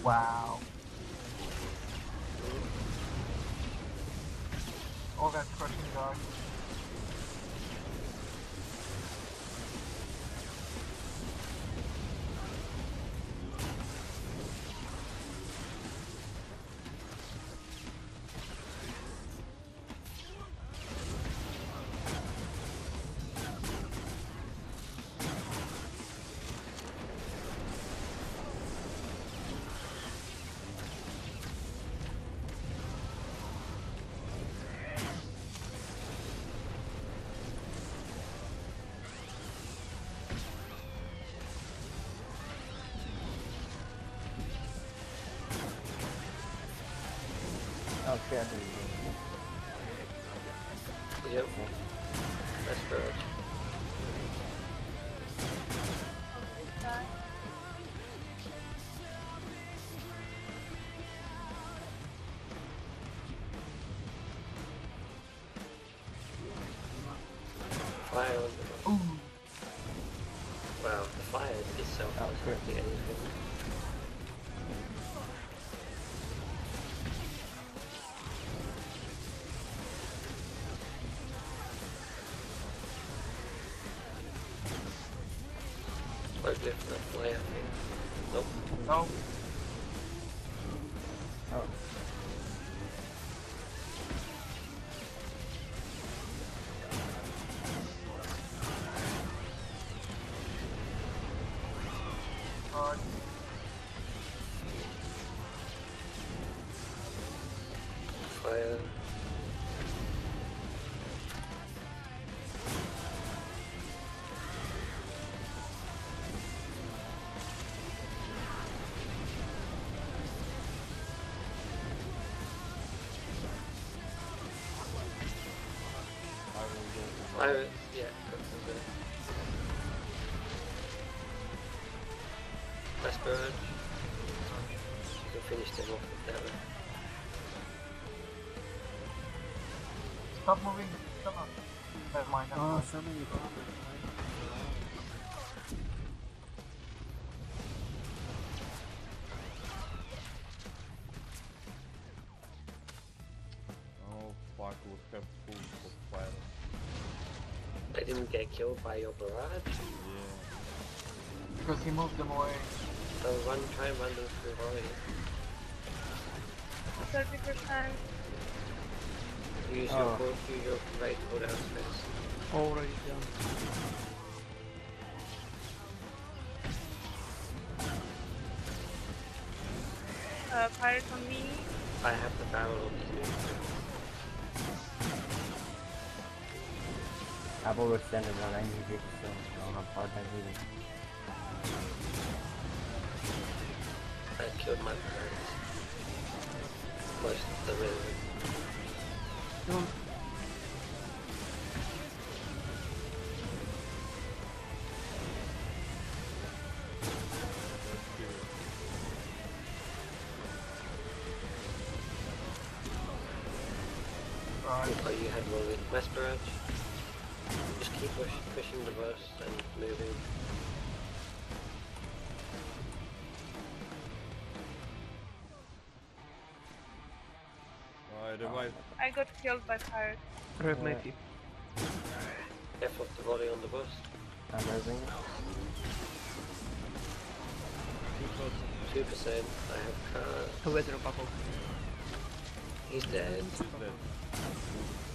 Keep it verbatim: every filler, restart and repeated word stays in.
Wow. All that crushing dog. Okay. Yep. That's good. Fire on the Ooh. Wow, the fire is so hard to do anything. Won't lift that fly, I think. Nope. No. Oh. God. Fire. Fire, yeah, that's a bit. West Burn. You can finish them off with that one. Stop moving. Come on. Never mind. Never Oh, mind. so many bombers. Oh fuck, we have full of fire. They didn't get killed by your barrage. Yeah. Because he moved them away. So run, try and run them through volley. thirty percent. Use Oh. your cool, use your right cooldown space. Already done. Uh, pirate on me. I have the barrel on these new. I've overextended when I need it, so I don't have hard time moving. I killed my parents. Most of the resident. Don't. Right. Oh, you had one with West Barrage. Just keep push, pushing the bus and moving. I revived. I got killed by pirate. Rev Yeah. Matthew. F off the volley on the bus. I'm moving. Two percent. I have car. Who is it, Buckle? He's dead. She's dead.